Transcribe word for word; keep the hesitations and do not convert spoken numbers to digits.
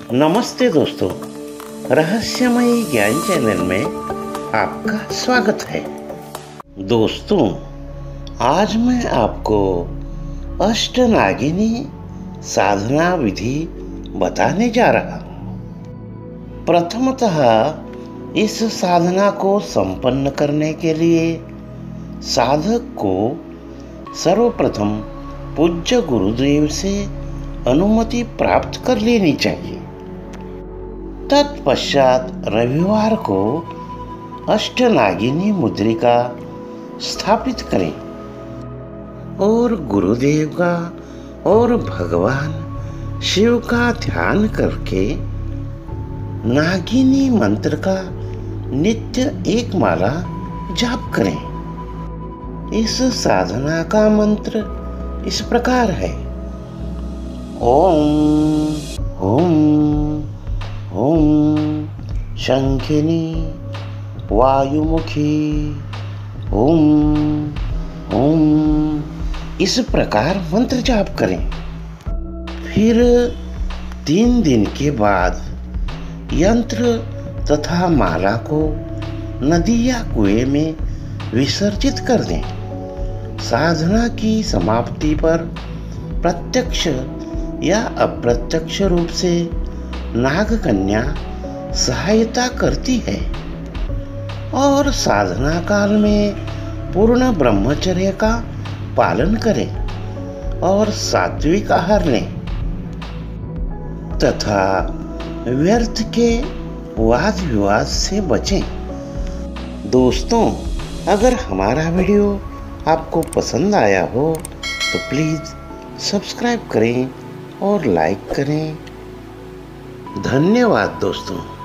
नमस्ते दोस्तों, रहस्यमयी ज्ञान चैनल में आपका स्वागत है। दोस्तों, आज मैं आपको अष्टनागिनी साधना विधि बताने जा रहा हूँ। प्रथमतः इस साधना को संपन्न करने के लिए साधक को सर्वप्रथम पूज्य गुरुदेव से अनुमति प्राप्त कर लेनी चाहिए। तत्पश्चात रविवार को अष्टनागिनी मुद्रिका स्थापित करें और गुरुदेव का और भगवान शिव का ध्यान करके नागिनी मंत्र का नित्य एक माला जाप करें। इस साधना का मंत्र इस प्रकार है: ओम ओम ओम शंखिनी वायुमुखी ओम ओम। इस प्रकार मंत्र जाप करें। फिर तीन दिन के बाद यंत्र तथा माला को नदी या कुएं में विसर्जित कर दें। साधना की समाप्ति पर प्रत्यक्ष या अप्रत्यक्ष रूप से नागकन्या सहायता करती है और साधना काल में पूर्ण ब्रह्मचर्य का पालन करें और सात्विक आहार लें तथा व्यर्थ के वाद विवाद से बचें। दोस्तों, अगर हमारा वीडियो आपको पसंद आया हो तो प्लीज़ सब्सक्राइब करें और लाइक करें। धन्यवाद दोस्तों।